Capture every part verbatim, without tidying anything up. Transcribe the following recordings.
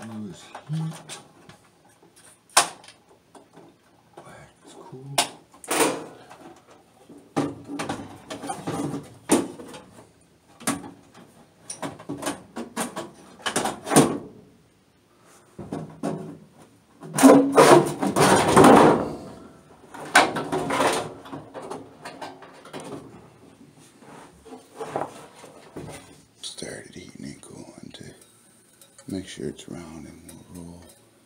do is heat. Black is cool. Started heating and cooling to make sure it's round and will roll.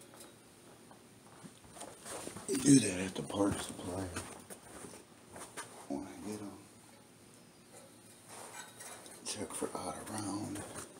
You do that at the parts supply when I get them. Check for out of round.